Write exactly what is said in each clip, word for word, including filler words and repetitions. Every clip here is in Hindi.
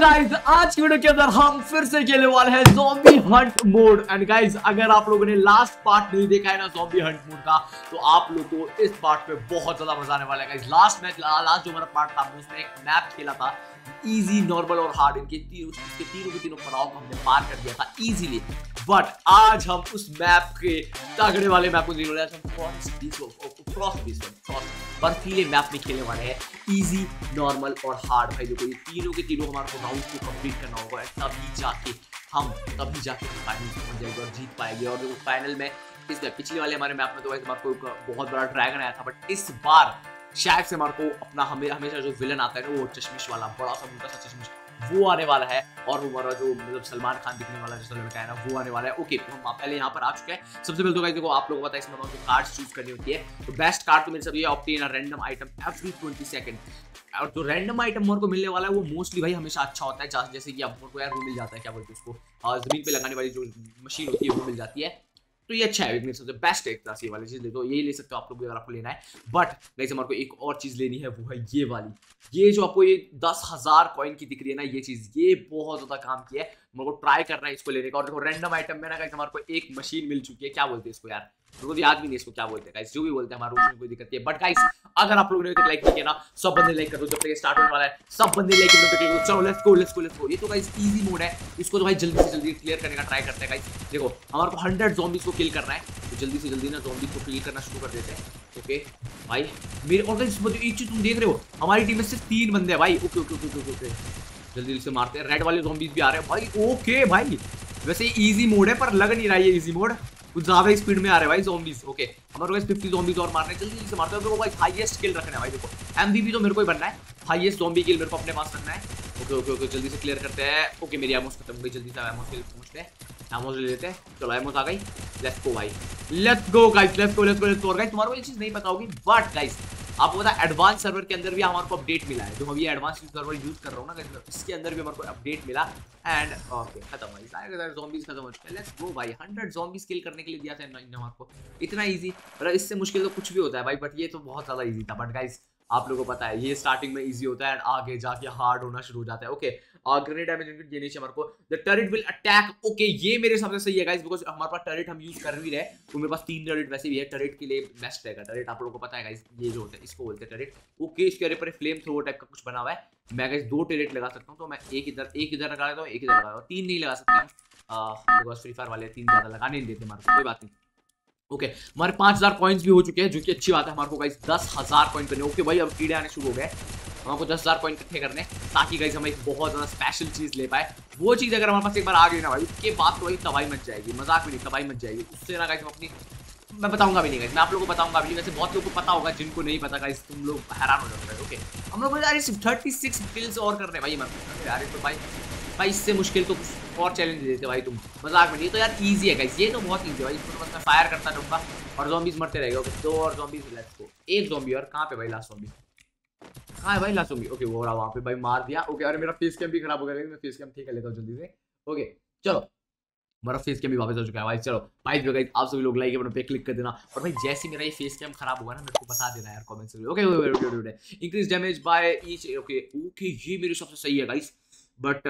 गाइस आज की वीडियो के अंदर हम फिर से खेलने वाले हैं zombie hunt mode. And guys अगर आप लोगों ने लास्ट पार्ट नहीं देखा है ना ज़ॉम्बी हंट मोड का, तो आप लोग को इस पार्ट पे बहुत ज्यादा मजा आने वाला है। गाइस लास्ट मैच लास्ट जो हमारा पार्ट था उसमें एक मैप खेला था, इजी, नॉर्मल और हार्ड, इनके तीनों इसके तीनों के तीनों पड़ाव को हमने पार कर दिया था इजीली। बट आज हम उस मैप के तगड़े वाले मैप को जीरो बर्फीले मैप में खेलने वाले हैं, इजी, नॉर्मल और हार्ड। भाई देखो ये तीनों के तीनों हमारे को राउंड को कंप्लीट करना होगा, तभी जाके हम तभी जाके फाइनल पहुंच जाएंगे और जीत पाएंगे। और देखो फाइनल में इस पिछले वाले हमारे मैप में तो वैसे हमारे को बहुत बड़ा ड्रैगन आया था, बट इस बार शायद से हमारे को अपना हमें हमेशा जो विलन आता है ना वो चश्मिश वाला बड़ा सा मोटा सा चश्मिश वो आने वाला है, और हमारा जो मतलब सलमान खान दिखने वाला जो लड़का है ना वो आने वाला है। ओके तो हम पहले यहाँ पर आ चुके हैं। सबसे पहले तो गाइस देखो आप लोगों को पता है इसमें जो कार्ड्स चूज करनी होती है, तो बेस्ट कार्ड तो मेरे सब ये obtain a random item every twenty second. और जो रैंडम आइटम हमारे को मिलने वाला है वो मोस्टली भाई हमेशा अच्छा होता है, जैसे कि आपको यार वो मिल जाता है, क्या बोलते हैं उसको, जमीन पे लगाने वाली जो मशीन होती है वो मिल जाती है, तो ये अच्छा है, मेरे सबसे बेस्ट एक तरह से वाली चीज देखो यही ले सकते हो आप लोग भी अगर आपको लेना है। बट गाइस हमारे को एक और चीज लेनी है, वो है ये वाली, ये जो आपको ये दस हजार कॉइन की दिख रही है ना, ये चीज ये बहुत ज्यादा काम की है, मेरे को ट्राई करना है इसको लेने का। और देखो रैंडम आइटम में ना गाइस हमारे को एक मशीन मिल चुकी है, क्या बोलते हैं इसको यार, मेरे को याद भी नहीं इसको क्या बोलते हैं गाइस, जो भी बोलते हैं हमारे उसमें कोई दिक्कत नहीं है। बट गाइस अगर आप लोगों ने लाइक नहीं किया ना, सब बंदे लाइक कर दो, जब तक ये स्टार्ट होने वाला है सब बंदे लाइक कर दो। चलो let's go let's go let's go. ये तो गाइस इजी मोड है, इसको तो भाई जल्दी से जल्दी क्लियर करने का ट्राई करते हैं गाइस। देखो हमारे को हंड्रेड ज़ॉम्बीज को किल करना है, तो जल्दी से जल्दी ना ज़ॉम्बीज को किल करना शुरू कर देते हैं। ओके भाई मेरे और गाइस एक चीज तुम देख रहे हो, हमारी टीम में सिर्फ तीन बंदे हैं भाई। Okay okay okay okay okay जल्दी से मारते हैं, रेड वाले ज़ॉम्बीज भी आ रहे हैं भाई। ओके भाई वैसे इजी मोड है पर लग नहीं रहा है ये इजी मोड, कुछ ज्यादा स्पीड में आ रहे हैं भाई ज़ॉम्बीज। ओके हमारे पास फिफ्टी ज़ॉम्बीज और मारने, जल्दी से मारते हैं। देखो भाई हाईएस्ट किल रखना है भाई, देखो एमवीपी तो मेरे को ही बनना है, हाईएस्ट ज़ॉम्बी किल मेरे को अपने पास रखना है। ओके ओके ओके जल्दी से क्लियर करते हैं। ओके मेरी एमोस खत्म हो गई, जल्दी से एमोस के लिए पहुंचते हैं, एमोस ले लेते हैं। चलो एमोस आ गई, लेट्स गो भाई, let's go guys, let's go let's go let's go. Guys तुम्हारे को ये चीज नहीं पता होगी बट गाइस आपको पता है एडवांस सर्वर के अंदर भी हमारे को अपडेट मिला है, जो हम ये एडवांस सर्वर यूज कर रहा हूँ ना, इसके अंदर भी हमारे को अपडेट मिला। एंड ओके खत्म भाई, सारे ज़ॉम्बीज खत्म हो चुके हैं। लेट्स गो भाई, हंड्रेड ज़ॉम्बीज किल करने के लिए दिया था इन्होंने हमारे को, इतना इजी, मतलब इससे मुश्किल तो कुछ भी होता है भाई, बट ये तो बहुत ज्यादा इजी था। बट गाइस आप लोगों को पता है ये स्टार्टिंग में इजी होता है, आगे जाके हार्ड होना शुरू हो जाता है। ओके ग्रेनेड डैमेज ये नीचे हमारे को the turret will attack. Okay ये मेरे हिसाब से सही है गाइस, बिकॉज़ हमारे पास टर्रेट हम यूज कर भी रहे, तो मेरे पास तीन टर्रेट वैसे भी है, टर्रेट के लिए बेस्ट रहेगा। टर्रेट आप लोगों को पता है गाइस, ये जो होता है इसको बोलते हैं टर्रेट। ओके इसके ऊपर फ्लेम थ्रोवर टाइप का कुछ बना हुआ है, मैं गाइस दो टर्रेट लगा सकता हूं, तो मैं एक इधर एक इधर लगा लेता हूं, एक इधर लगा, तीन नहीं लगा सकते हम, बिकॉज़ फ्री फायर वाले तीन ज्यादा लगाने नहीं देते हमारे को, कोई बात नहीं। ओके okay, हमारे पांच हजार कॉइन्स भी हो चुके हैं, जो कि अच्छी बात है। हमारे को गाइस दस हजार कॉइन करने। ओके भाई अब कीड़े आने शुरू हो गए, हमको दस हजार कॉइन इकट्ठे करने, ताकि गाइस हम एक बहुत ज्यादा स्पेशल चीज ले पाए। वो चीज अगर हमारे पास एक बार आ गई ना भाई, उसके बाद तो भाई तबाही मच जाएगी, मजाक भी नहीं, तबाही मच जाएगी उससे ना गाइस। हम अपनी मैं बताऊंगा भी नहीं गाइस, मैं आप लोगों को बताऊंगा भी नहीं, वैसे बहुत लोगों को पता होगा, जिनको नहीं पता गाइस तुम लोग हैरान हो जाओगे। ओके हम लोग यार सिर्फ थर्टी सिक्स किल्स और करने भाई, मतलब यार तो भाई भाई इससे मुश्किल तो कुछ और चैलेंज देते भाई तुम, मजाक में नहीं। तो यार इजी है गाइस, ये तो बहुत इजी है भाई, इसको तो बस मैं फायर करता रहूंगा और ज़ॉम्बीज मरते रहेंगे। ओके दो और ज़ॉम्बीज, लेट्स गो। एक ज़ॉम्बी और कहां पे भाई, लास्ट ज़ॉम्बी कहां है भाई, लास्ट ज़ॉम्बी। ओके वो रहा वहां पे भाई, मार दिया। ओके अरे मेरा फेस कैम भी खराब हो गया, मैं फेस कैम ठीक कर लेता हूं जल्दी से। ओके चलो मेरा फेस कैम भी वापस आ चुका है भाई। चलो भाई गाइस आप सभी लोग लाइक बटन पे क्लिक कर देना, और भाई जैसे मेरा ये फेस कैम खराब होगा ना मेरे को बता देना यार कमेंट्स में। Okay increase damage by each. Okay okay ये मेरे सबसे सही है guys, but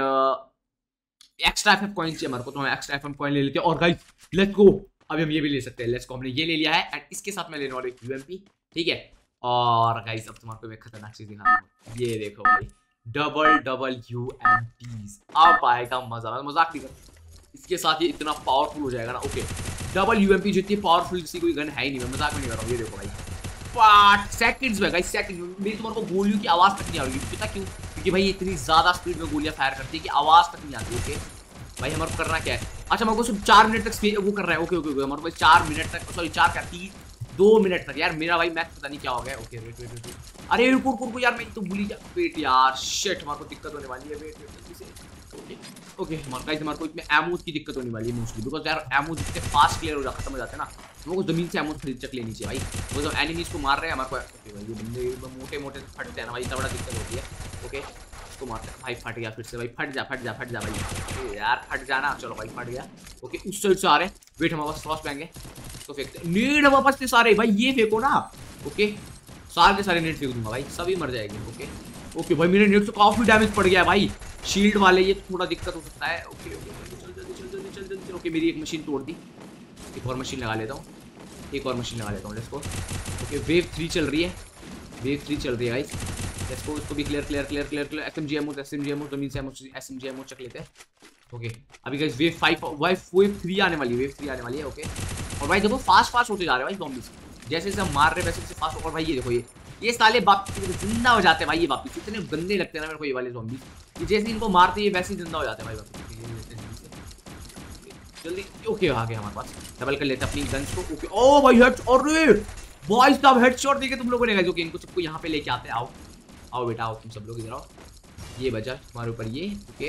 extra FF coin चाहिए हमारे को, तो हम एक्स्ट्रा एफएफ कॉइन ले लेते हैं। और गाइस लेट्स गो अभी हम ये भी ले सकते हैं, लेट्स गो हमने ये ले लिया है, एंड इसके साथ मैं लेने वाला हूं यूएमपी, ठीक है। और गाइस अब तुम्हारे को एक खतरनाक चीज दिखा रहा हूं, ये देखो भाई डबल डबल यूएमपीज, अब आएगा मजा, मैं मजाक नहीं कर, इसके साथ ये इतना पावरफुल हो जाएगा ना। ओके डबल यूएमपी जितनी पावरफुल किसी कोई गन है ही नहीं, मैं मजाक में नहीं कर रहा हूँ। ये देखो भाई पार्ट सेकंड्स में गाइस, सेकंड मेरी तुम्हारे को गोलियों की आवाज तक नहीं आ रही, पता क्यों, क्योंकि भाई इतनी ज्यादा स्पीड में गोलियां फायर करती है कि आवाज तक नहीं आती। ओके भाई हमारे को करना क्या है, अच्छा हमारे को सिर्फ चार मिनट तक वो कर रहा है। ओके ओके ओके हमारे को चार मिनट तक, सॉरी चार क्या तीन दो मिनट तक, यार मेरा भाई मैथ पता नहीं क्या हो गया। ओके वेट वेट वेट, अरे रुको रुको रुको यार, मैं तो भूल ही जा, वेट यार शिट हमारे को दिक्कत होने वाली है, वेट वेट जल्दी से। ओके ओके हमारे गाइस हमारे को इसमें एमोस की दिक्कत होने वाली है मोस्टली, बिकॉज़ यार एमोस जितने फास्ट क्लियर हो जाता खत्म हो जाते हैं ना, हमको जमीन से एमोस खरीद चक लेनी चाहिए भाई, वो जो एनिमीज को मार रहे हैं हमारे को। ओके भाई ये बंदे मोटे मोटे फटते हैं ना भाई, इतना बड़ा दिक्कत होती है। ओके इसको मारते हैं भाई, फट गया फिर से भाई, फट जा फट जा फट जा भाई यार, फट जाना। चलो भाई फट गया। ओके उस साइड से आ रहे हैं, वेट हमारे पास क्रॉस बैंग है, तो फेंकते नीड हमारे पास सारे भाई, ये फेंको ना। ओके सारे के सारे नेट फेंक दूंगा भाई, सभी मर जाएंगे। ओके ओके भाई मेरे नेट से काफी डैमेज पड़ गया भाई, शील्ड वाले ये थोड़ा दिक्कत हो सकता है। ओके ओके चल जल्दी चल जल्दी चल जल्दी। ओके मेरी एक मशीन तोड़ दी, एक और मशीन लगा लेता हूँ, एक और मशीन लगा लेता हूँ। Let's go. Okay wave three चल रही है, वेव थ्री चल रही है गाइस। लेट्स गो, इसको भी clear clear clear clear clear. SMG ammo SMG ammo जमीन से एसएमजी एमओ चक लेते हैं। ओके अभी guys wave five wave three आने वाली है, वेव थ्री आने वाली है। ओके और भाई देखो फास्ट फास्ट होते जा रहे हैं भाई ज़ॉम्बीज़, जैसे जैसे हम मार रहे वैसे वैसे फास्ट। और भाई ये देखो ये ये साले वापस जिंदा हो जाते हैं भाई। ये वापस इतने गंदे लगते हैं ना मेरे को ये वाले ज़ॉम्बीज़, जैसे इनको मारते हैं वैसे ही जिंदा हो जाते हैं भाई वापस। जल्दी ओके आ गए हमारे पास, डबल कर लेते हैं अपनी गन्स को। ओके ओ भाई हेड, अरे भाई साहब हेडशॉट देके तुम लोगों ने गाइस। ओके इनको सबको यहाँ पे लेके आते हैं। आओ आओ बेटा आओ, तुम सब लोग इधर आओ। ये बचा तुम्हारे ऊपर ये। ओके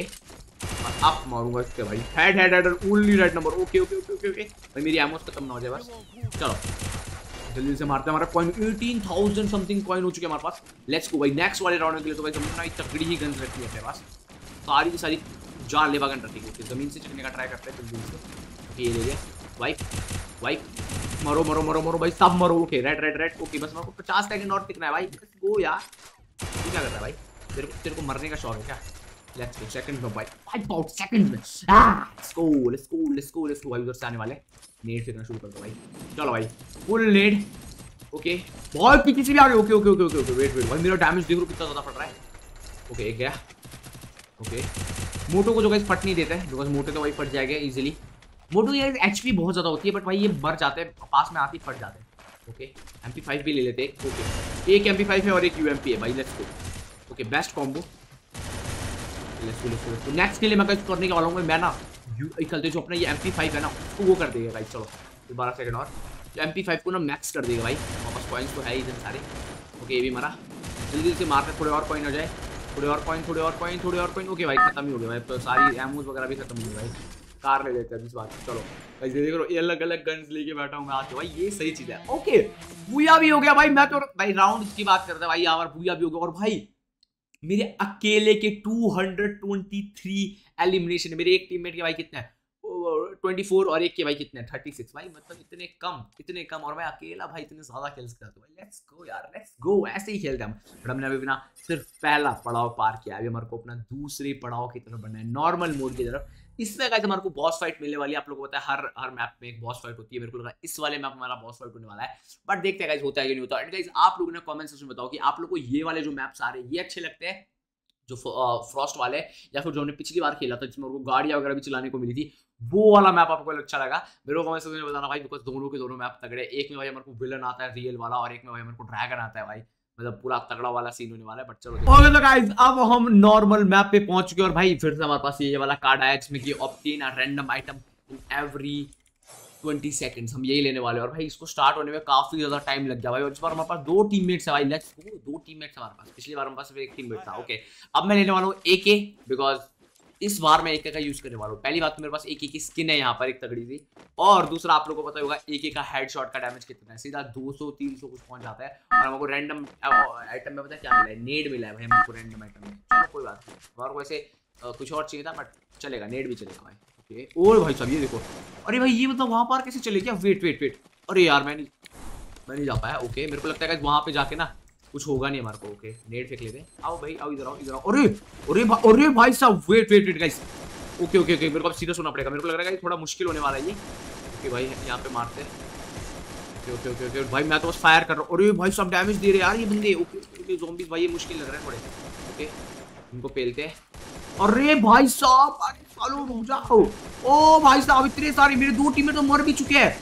अब मारूंगा इसके भाई, head head head only red number. Okay okay okay okay okay भाई मेरी एमोस खत्म ना हो जाए बस। चलो जल्दी से मारते हैं। हमारा coin eighteen thousand something coin हो चुके हैं हमारे पास। लेट्स गो भाई नेक्स्ट वाले राउंड के लिए। तो भाई हमने तगड़ी ही गन्स रखी है अपने पास, सारी की सारी जार लेवा गन रखी है। जमीन से चढ़ने का ट्राई करते हैं जल्दी से। ओके ये ले लिया, वाइप वाइप, मरो मरो मरो मरो भाई सब मरो। Okay red red red. Okay बस मेरे को पचास सेकंड और टिकना है भाई। लेट्स गो यार, तू क्या कर रहा है भाई? तेरे को तेरे को मरने का शौक है क्या? लेट्स गो सेकंड में भाई, फाइव आउट सेकंड में। Let's go let's go let's go let's go भाई। उधर से आने वाले नेड फेंकना शुरू कर दो भाई। चलो भाई फुल नेड। ओके बहुत पीछे से भी आ गए। Okay okay okay okay okay wait wait भाई मेरा डैमेज देखो कितना ज्यादा पड़ रहा है। ओके एक गया। ओके मोटो को जो गाइस फट नहीं देते हैं, बिकॉज मोटे तो भाई फट जाएगा इजीली। मोटो ये एचपी बहुत ज्यादा होती है बट भाई ये मर जाते हैं, पास में आते ही फट जाते हैं। ओके एम पी फाइव भी ले लेते हैं। ओके एक एम पी फाइव है और एक यू एम पी है भाई। Let's go. Okay best combo. Let's go let's go. तो नेक्स्ट के लिए मैं कुछ करने के वाला हूँ मैं ना, चलते जो अपना ये एम पी फाइव है ना उसको वो कर देगा भाई। चलो बारह सेकंड और एम पी फाइव को ना मैक्स कर देगा भाई। वापस कॉइन्स तो है इधर सारे। ओके ये भी मारा, जल्दी से मारते थोड़े और कॉइन हो जाए, थोड़े और कॉइन थोड़े और कॉइन थोड़े और कॉइन। ओके भाई खत्म ही हो गया भाई, तो सारी एमोस वगैरह भी खत्म हो गई भाई। कार ले लेते हैं इस बात। चलो भाई देख लो ये अलग अलग गन्स लेके बैठा हूँ मैं आज। भाई ये सही चीज है। ओके बूया भी हो गया भाई। मैं तो भाई राउंड की बात करता भाई यार, बूया भी हो गया। और भाई मेरे अकेले के two hundred twenty three elimination है। मेरे एक टीममेट के भाई कितने हैं ट्वेंटी फोर और एक के भाई कितने थर्टी सिक्स भाई, मतलब इतने कम इतने कम और मैं अकेला भाई इतने ज्यादा खेल्स करता हूँ भाई। लेट्स गो यार लेट्स गो, ऐसे ही खेलते हम। बट हमने अभी बिना सिर्फ पहला पड़ाव पार किया, अभी हमारे को अपना दूसरे पड़ाव की तरफ बढ़ना है, नॉर्मल मोड की तरफ। इसमें गाइस हमारे को बॉस फाइट मिलने वाली है। आप लोगों को पता है हर हर मैप में एक बॉस फाइट होती है। मेरे को लगा इस वाले मैप हमारा बॉस फाइट होने वाला है, बट देखते हैं गाइस होता है कि नहीं होता। एंड गाइस आप लोगों ने कमेंट सेक्शन में बताओ कि आप लोगों को ये वाले जो मैप्स आ रहे हैं ये अच्छे लगते हैं जो फ्रॉस्ट वाले, या फिर जो हमने पिछली बार खेला था जिसमें उनको गाड़ियां वगैरह भी चलाने को मिली थी, वो वाला मैप आपको अच्छा लगा। मेरे को कमेंट सेक्शन में बताना भाई, बिकॉज दोनों के दोनों मैप तगड़े। एक में भाई हमारे को विलन आता है रियल वाला, और एक में भाई हमारे को ड्रैगन आता है भाई, मतलब पूरा तगड़ा वाला सीन होने वाला है। बट चलो ओके तो गाइस अब हम नॉर्मल मैप पे पहुंच चुके और भाई फिर से हमारे पास ये वाला कार्ड आया जिसमें कि obtain a random item in every twenty seconds, हम यही लेने वाले हैं। और भाई इसको स्टार्ट होने में काफी ज्यादा टाइम लग गया भाई। और इस बार हमारे पास दो टीममेट्स है भाई। लेट्स गो, दो टीममेट्स हमारे पास, पिछली बार हमारे पास एक टीममेट था। ओके अब मैं लेने वाला हूँ एके, बिकॉज इस बार मैं एके का यूज करने वाला हूँ। पहली बात तो मेरे पास एके की स्किन है यहाँ पर एक तगड़ी सी, और दूसरा आप लोगों को पता होगा एके का हेडशॉट का डैमेज कितना है, सीधा दो सौ तीन सौ कुछ पहुंच जाता है। और हमको रैंडम आइटम में पता है क्या मिला है, नेड मिला है भाई हमको रैंडम आइटम में। चलो कोई बात नहीं, और वैसे कुछ और चाहिए था बट चलेगा, नेड भी चलेगा भाई। ओके और भाई साहब ये देखो, अरे भाई ये मतलब वहां पर कैसे चले गया? वेट वेट वेट, अरे यार मैं नहीं मैं नहीं जा पाया। ओके मेरे को लगता है कि वहां पे जाके ना कुछ होगा नहीं हमारे को। ओके नेट फेंक लेते हैं। आओ भाई आओ इधर आओ इधर आओ। अरे अरे भाई अरे भाई साहब wait wait wait guys. Okay okay okay मेरे को अब सीधा सुनना पड़ेगा, मेरे को लग रहा है थोड़ा मुश्किल होने वाला है ये। ओके भाई यहाँ पे मारते हैं। ओके ओके ओके ओके भाई मैं तो बस फायर कर रहा हूँ। अरे भाई सब डैमेज दे रहे हैं यार ये बंदे। ओके ओके ज़ॉम्बीज़ भाई ये मुश्किल लग रहा है थोड़े। ओके इनको पेलते हैं। अरे भाई साहब अरे सालो रुक जाओ। ओ भाई साहब इतने सारे, मेरे दो टीममेट तो मर भी चुके हैं।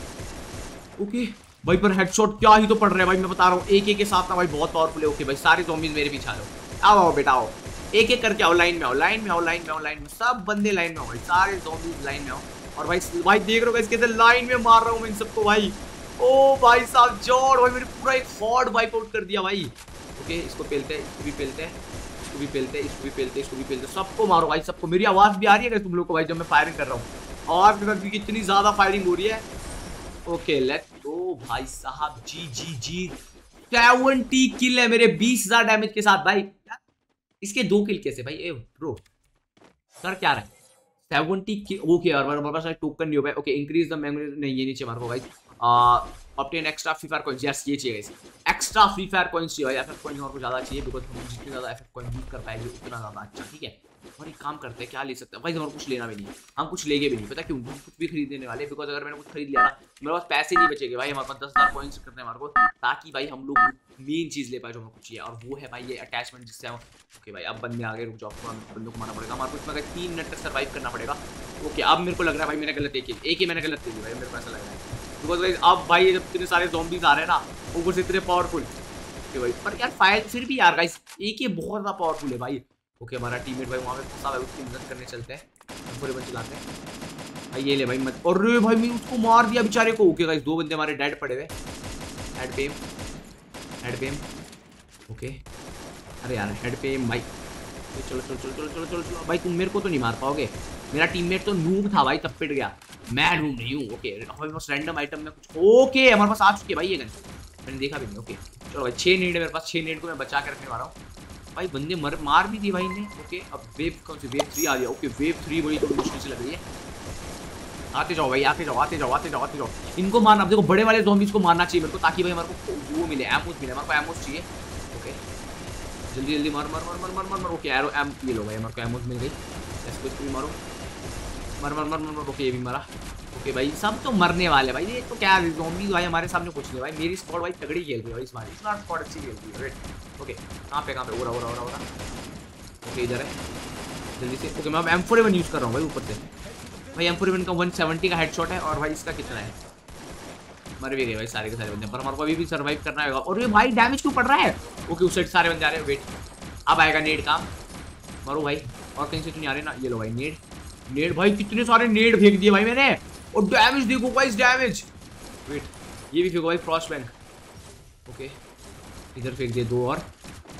ओके भाई पर हेडशॉट क्या ही तो पड़ रहा है भाई, मैं बता रहा हूँ एक एक के साथ ना भाई बहुत पावरफुल है। ओके भाई सारे ज़ॉम्बीज़ मेरे पीछे आ लो, आओ आओ बेटा आओ, एक एक करके आओ, लाइन में आओ लाइन में आओ लाइन में आओ लाइन में, सब बंदे लाइन में आओ भाई, सारे ज़ॉम्बीज़ लाइन में आओ। और भाई भाई देख रहे हो कैसे लाइन में मार रहा हूँ मैं इन सबको भाई। ओ भाई साहब जॉर्ड भाई मेरे पूरा एक हॉर्ड वाइप आउट कर दिया भाई। ओके इसको पेलते हैं, इसको भी पेलते हैं, इसको भी पेलते हैं, इसको भी पेलते हैं, इसको भी पेलते हैं, सबको मारो भाई सबको। मेरी आवाज़ भी आ रही है तुम लोग को भाई जब मैं फायरिंग कर रहा हूँ? आवाज़ के साथ कितनी ज़्यादा फायरिंग हो रही है। ओके लेट्स गो भाई साहब, जी जी जी सेवेंटी किल है मेरे बीस हजार डैमेज के साथ भाई। इसके दो किल कैसे भाई? ए ब्रो सर क्या रहा है? सेवेंटी किल। ओके यार हमारे पास टोकन नहीं हो पाया। ओके इंक्रीज द मेमोरी, नहीं ये नीचे मारो भाई। Obtain extra free fire coins, yes ये चाहिए guys, extra free fire coins चाहिए भाई। एफएफ कॉइन और को ज्यादा चाहिए बिकॉज हम जितने ज्यादा एफएफ कॉइन यूज कर पाएंगे उतना ज्यादा अच्छा, ठीक है। और एक काम करते हैं, क्या ले सकते हैं भाई, हमारे कुछ लेना भी नहीं है, हम कुछ लेंगे भी नहीं, पता क्यों, हम कुछ भी खरीदने वाले, बिकॉज अगर मैंने कुछ खरीद लिया ना मेरे पास पैसे नहीं बचेंगे भाई, हमारे पास दस हजार पॉइंट्स करते हैं हमारे को, ताकि भाई हम लोग मेन चीज ले पाए जो हमें कुछ चाहिए, और वो है भाई ये अटैचमेंट, जिससे हम ओके भाई अब बंदे आगे, रुक जाओ, बंदों को मारना पड़ेगा हमारे को, इसमें तीन मिनट तक सर्वाइव करना पड़ेगा। ओके अब मेरे को लग रहा है भाई मैंने गलत एक ही एक ही मैंने गलत ले ली भाई, मेरे को ऐसा लग रहा है, बिकॉज भाई अब भाई जब इतने सारे ज़ॉम्बीज आ रहे हैं ना ऊपर से इतने पावरफुल, ओके भाई पर यार फायर फिर भी यार गाइस एक ही बहुत ज़्यादा पावरफुल है भाई। ओके हमारा टीममेट भाई वहाँ पे फंसा है, उसकी मदद करने चलते हैं, पूरे बन चलाते हैं भाई, ये ले भाई मत, और भाई मैं उसको मार दिया बेचारे को। ओके गाइस दो बंदे हमारे डेड पड़े हुए, हेड पेम हेड पेम ओके, अरे यार हेड पेम भाई, चलो चलो चलो चलो चलो चलो चलो भाई, तुम मेरे को तो नहीं मार पाओगे, मेरा टीममेट तो नूब था भाई तब पिट गया, मैं नूब नहीं हूँ। ओके हमारे पास रैंडम आइटम में कुछ, ओके हमारे पास आ चुकी है भाई ये गन, मैंने देखा भी नहीं। ओके चलो भाई छः नीड है मेरे पास, छः नीड को मैं बचा के रखने वाला हूँ भाई, बंदे मर मार भी दिए भाई ने। ओके अब वेव कौन सी, वेव थ्री आ गया। ओके वेव थ्री बड़ी थोड़ी मुश्किल से लग रही है, आते जाओ भाई आते जाओ आते जाओ आते जाओ आते जाओ, इनको मारना, अब देखो बड़े वाले ज़ॉम्बीज को मारना चाहिए मेरे को, ताकि भाई हमारे को वो मिले, एमोस मिले, हमारे को एमोस चाहिए। ओके जल्दी जल्दी मार मार मार मार मार मार मार ओके एरो एम ये लो भाई हमारे को एमोस मिल गई, इसको इसको भी मारो, मर मर मर मर मर ओके ये भी मारा। ओके भाई सब तो मरने वाले भाई, ये तो क्या ज़ॉम्बीज भाई हमारे सामने कुछ नहीं भाई, मेरी स्क्वाड भाई तगड़ी खेल रही है भाई इस बार, इस बार स्क्वाड अच्छी खेल रही है। वेट ओके कहाँ पे कहाँ पे, ओरा ओरा ओरा ओरा ओके इधर है जल्दी से। ओके मैं अब एम फोर इवन यूज़ कर रहा हूँ भाई ऊपर से, भाई एम फोर इवन का वन सेवेंटी का हेडशॉट है, और भाई इसका कितना है, मर भी गए भाई सारे के सारे बंदे, पर हमारे को अभी भी सर्वाइव करना होगा। और ये भाई डैमेज क्यों पड़ रहा है, ओके उस साइड सारे बंदे आ रहे हैं, वेट अब आएगा नेड काम, मारो भाई, और कहीं से तो नहीं आ रहे ना, ये लो भाई नेड नेड भाई, कितने सारे नेड फेंक दिए भाई मैंने, और डैमेज देखो गाइस डैमेज, वेट ये भी फेंको भाई फ्रॉस्ट बैंक, ओके इधर फेंक दिए दो, और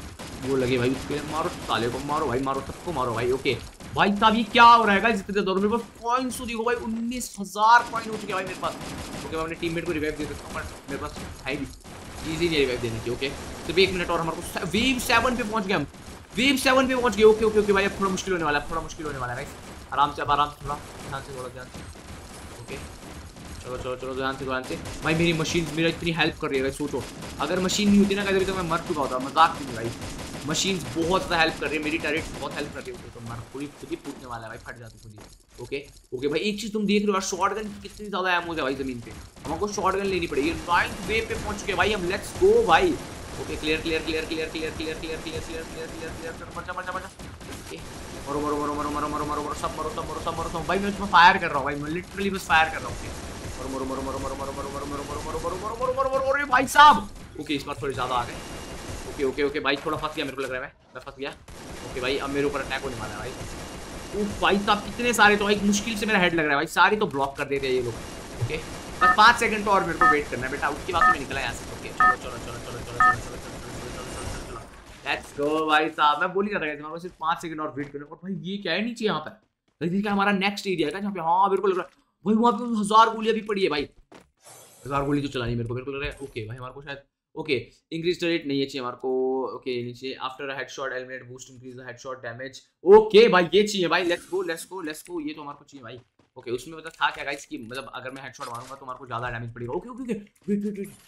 वो लगे भाई उसके, मारो साले को, मारो भाई मारो सबको मारो भाई। ओके भाई साहब ये क्या हो रहा है गाइस, इतने ज़्यादा मेरे पास पॉइंट्स तो देखो भाई उन्नीस हज़ार पॉइंट हो चुके हैं भाई मेरे पास। ओके मैं अपने टीममेट को रिवाइव दे सकता हूँ, पर मेरे पास है भी इजी नहीं रिवाइव देने की। ओके सिर्फ एक मिनट और हमारे को वेव सेवन पे पहुंच गए, हम वेव सेवन पे पहुंच गए। ओके ओके ओके भाई अब थोड़ा मुश्किल होने वाला है, थोड़ा मुश्किल होने वाला है गाइस, आराम से अब आराम से, थोड़ा ध्यान से, थोड़ा ध्यान से। ओके चलो चलो चलो ध्यान से ध्यान से भाई, मेरी मशीन मेरा इतनी हेल्प कर रही है भाई, सोचो अगर मशीन नहीं होती ना कभी तो मैं मर चुका होता, मजाक नहीं भाई, मशीन्स बहुत ज़्यादा हेल्प कर रही है, मेरी टैरेट बहुत हेल्प कर रही है, तो मर पूरी खुद ही फूटने वाला है भाई, फट जाती खुद ही। ओके ओके भाई एक चीज़ तुम देख रहे हो, शॉर्ट गन कितनी ज़्यादा एमो है भाई ज़मीन पे, हमको शॉर्ट गन लेनी पड़ेगी। नाइन्थ वे पे पहुंच चुके भाई हम, लेट्स गो भाई। Okay clear clear clear clear clear clear clear clear clear clear clear clear मचा मचा मचा, ओके मरो मरो मरो मरो मरो मरो मरो मरो सब मरो सब मरो सब मरो सब भाई, मैं उसमें फायर कर रहा हूँ भाई, मैं लिटरली बस फायर कर रहा हूँ, मरो मरो मरो मरो मरो मरो मरो मरो मरो मरो मरो मरो मरो मरो मरो मरो भाई साहब। ओके इस बार थोड़ी ज़्यादा आ गए। ओके ओके ओके भाई थोड़ा फंस गया मेरे को लग रहा है, मैं मैं फंस गया। ओके भाई अब मेरे ऊपर अटैक होने वाला है भाई, उफ भाई साहब कितने सारे, तो भाई मुश्किल से मेरा हेड लग रहा है भाई, सारे तो ब्लॉक कर देते हैं ये लोग। ओके बस पाँच सेकंड तो और मेरे को वेट करना है बेटा, उसके बाद तो मैं निकला यहाँ से। ओके चलो चलो चलो चलो चलो चलो चलो चलो चलो लेट्स गो भाई साहब, मैं बोल ही रहा था तुम्हारे सिर्फ पाँच सेकंड और वेट करना। और भाई ये क्या है नीचे यहाँ पर, देखिए क्या हमारा नेक्स्ट एरिया है जहाँ पे, हाँ मेरे को लग रहा है भाई वहाँ पे हजार गोलियाँ भी पड़ी है भाई, हजार गोली तो चलानी मेरे को मेरे को लग रहा है। ओके भाई हमारे को शायद ओके इंक्रीज द रेट नहीं है चाहिए हमारे को। ओके नीचे after a headshot eliminate boost increase the headshot damage. Okay भाई ये चाहिए भाई, let's go let's go let's go, ये तो हमारे को चाहिए भाई। ओके उसमें मतलब था क्या गाइस कि मतलब अगर मैं हेडशॉट मारूंगा तो हमारे को ज्यादा डैमेज पड़ेगा। Okay okay wait wait wait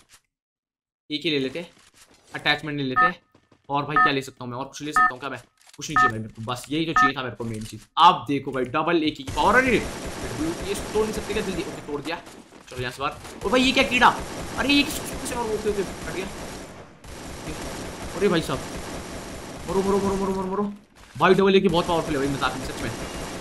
एक ही ले लेते, अटैचमेंट ले लेते, और भाई क्या ले सकता हूँ मैं, और कुछ ले सकता हूँ क्या मैं, कुछ नहीं चाहिए भाई मेरे को, बस यही जो चाहिए था मेरे को मेन चीज। आप देखो भाई डबल एक ही पावर, अरे ये तोड़ नहीं सकते क्या जल्दी। ओके तोड़ दिया, चलो यहाँ से बाहर। और भाई ये क्या कीड़ा, अरे ये किसी और, ओके ओके हट गया। अरे भाई साहब मरो मरो मरो मरो मरो मरो भाई, डबल ए की बहुत पावरफुल है भाई, मजाक नहीं सच में।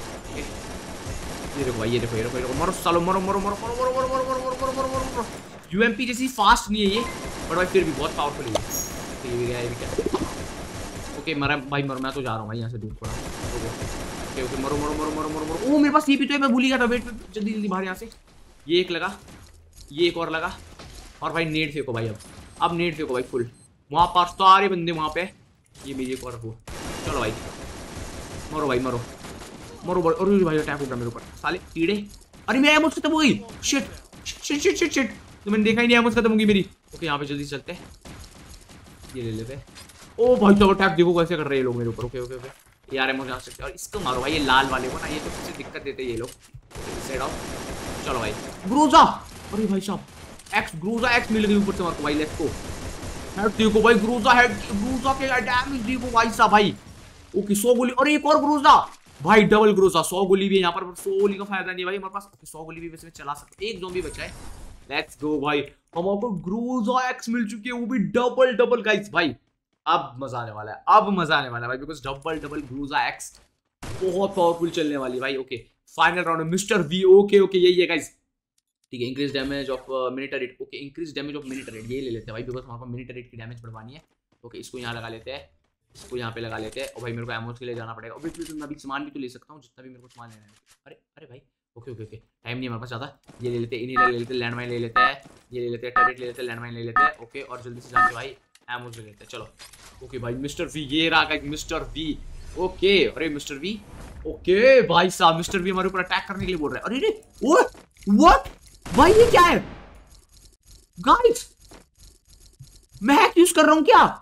ये देखो भाई ये देखो ये देखो ये देखो मरो सालो मरो मरो मरो मरो मरो मरो मरो मरो मरो मरो मरो मरो यूएमपी जैसी फास्ट नहीं है ये, बट भाई फिर भी बहुत पावरफुल है ये भी गया ये भी क्या। ओके मरा भाई मरो, मैं तो जा रहा हूँ भाई यहाँ से दूर थोड़ा। ओके ओके मरो मरो मरो मरो मरो मरो ओ मेरे पास ये भी तो है, मैं भूल गया था, वेट जल्दी जल्दी बाहर यहाँ से। ये एक लगा, ये एक और लगा, और भाई नेट फेंको भाई, अब अब नेट फेंको भाई फुल, वहाँ पर सारे बंदे वहाँ पे, ये भी एक और रखो। चलो भाई मरो भाई मरो मरो मरो, अरे भाई अटैक हो गया मेरे ऊपर साले कीड़े। अरे मेरी एमोस खत्म हो गई, shit shit shit shit shit, तो मैंने देखा ही नहीं एमोस खत्म होगी मेरी। ओके यहाँ पे जल्दी चलते, ये ले लेते। ओ भाई तो अटैक देखो कैसे कर रहे हैं लोग मेरे ऊपर। ओके ओके ओके यार एमोस जा सकते, और इसको मारो भाई, ये लाल वाले को ना, ये तो सबसे दिक्कत देते हैं ये लोग। सेट आउट चलो भाई ग्रोजा, अरे भाई साहब एक्स ग्रोजा एक्स मिल गई ऊपर से मार को भाई, लेट्स गो। हेड देखो भाई ग्रोजा हेड, ग्रोजा के डैमेज देखो भाई साहब, भाई ओके सौ गोली, और एक और ग्रोजा भाई, डबल ग्रोजा, सौ गोली भी है यहाँ पर, सौ गोली का फायदा नहीं भाई हमारे पास, सौ गोली भी वैसे में चला सकते, एक ज़ॉम्बी बचा है। लेट्स गो भाई, हमारे को ग्रोजा एक्स मिल चुकी है, वो भी डबल डबल गाइस भाई। अब मजा आने वाला है, अब मजा आने वाला है भाई, because double double Groza X बहुत पावरफुल चलने वाली है भाई। ओके फाइनल राउंड में मिस्टर वी, ओके ओके यही है गाइस, ठीक है। Increase damage of minute rate, okay increase damage of minute rate, ये ले लेते हैं भाई, बिकॉज हमारे को मिनिट रेट की डैमेज बढ़वानी है। ओके इसको यहाँ लगा लेते हैं, इसको यहाँ पे लगा लेते हैं, और भाई मेरे को एमोस के लिए जाना पड़ेगा, ऑब्वियसली मैं अभी सामान भी तो ले सकता हूँ, जितना भी मेरे को सामान लेना है। अरे अरे भाई ओके ओके ओके, टाइम नहीं हमारे पास ज़्यादा, ये ले लेते हैं, इन्हीं ले लेते हैं, लैंडमाइन ले लेते हैं, ये ले लेते हैं, टैरेट ले लेते हैं, लैंडमाइन ले लेते हैं। ओके और जल्दी से जाके भाई एमोस ले लेते हैं, चलो। ओके भाई मिस्टर वी, ये रहा मिस्टर वी। ओके अरे मिस्टर वी, ओके भाई साहब मिस्टर वी हमारे ऊपर अटैक करने के लिए बोल रहा है। अरे अरे व्हाट भाई, ये क्या है गाइस, मैं हैक यूज कर रहा हूं क्या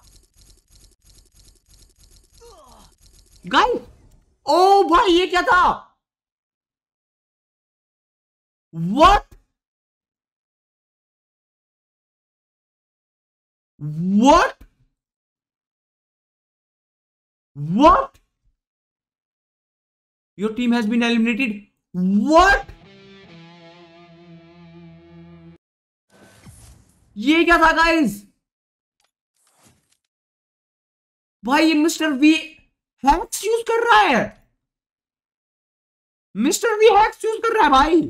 गाइस? ओ भाई ये क्या था, what what what, your team has been eliminated, what, ये क्या था गाइस? भाई ये मिस्टर वी हैक्स यूज कर रहा है, मिस्टर वी हैक्स यूज कर रहा है भाई,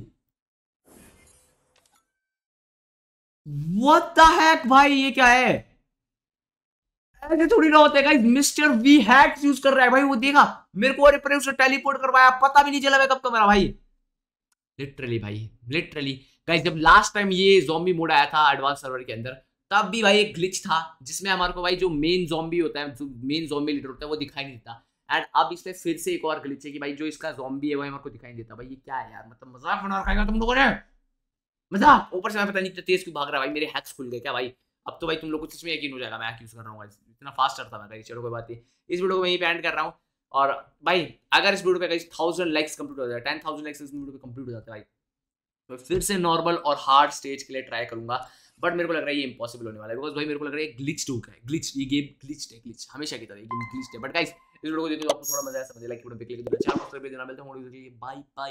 व्हाट द हैक भाई, ये क्या है? ऐसे थोड़ी ना होता है guys, mister V hacks use कर रहा है भाई, वो देखा मेरे को, अरे उसे टेलीपोर्ट करवाया, पता भी नहीं चला मैं कब तो मेरा भाई, लिटरली भाई लिटरली गाइस। जब लास्ट टाइम ये ज़ॉम्बी मोड आया था एडवांस सर्वर के अंदर, तब भी भाई एक ग्लिच था जिसमें हमारे को भाई जो मेन ज़ॉम्बी होता है, जो मेन ज़ॉम्बी लीडर होता है वो दिखाई नहीं देता। एंड अब इसमें फिर से एक और ग्लिच है कि भाई जो इसका ज़ॉम्बी है वो हमारे को दिखाई देता। भाई ये क्या है यार, मतलब मजाक बना रखा है तुम लोगों ने, मजाक। ऊपर से मैं पता नहीं इतना तेज क्यों भाग रहा है भाई, मेरे हैक्स खुल गए क्या भाई? अब तो भाई तुम लोग को सच में यकीन हो जाएगा मैं हैक यूज कर रहा हूँ, इतना फास्ट था मैं। चलो कोई बात नहीं, इस वीडियो को मैं यहीं पे एंड कर रहा हूँ। और भाई अगर इस वीडियो पे गाइस थाउजेंड लाइक्स कंप्लीट हो जाए, टेन थाउजेंड लाइक्स इस वीडियो पे कंप्लीट हो जाते हैं भाई, मैं फिर से नॉर्मल और हार्ड स्टेज के लिए ट्राई करूंगा। बट मेरे को लग रहा है ये इंपॉसिबल होने वाला है, बिकॉज भाई मेरे को लग रहा है ग्लिच टू का है, ग्लिच, ये गेम ग्लिच है, ग्लिच हमेशा की तरह ये गेम ग्लिच है। बट गाइस इस वीडियो को देखो आपको थोड़ा मजा आया, समझे लाइक वीडियो पे क्लिक करना, चैनल सब्सक्राइब करना, मिलता हूं बाय बाय।